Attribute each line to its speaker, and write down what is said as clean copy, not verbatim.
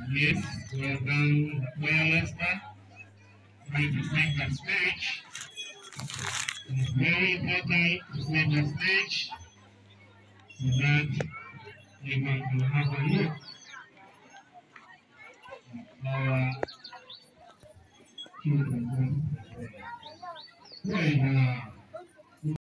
Speaker 1: Yes, well done, well Lester. Trying to set the stage. It's very important to set the stage so that everyone can have a look at our children. Well done.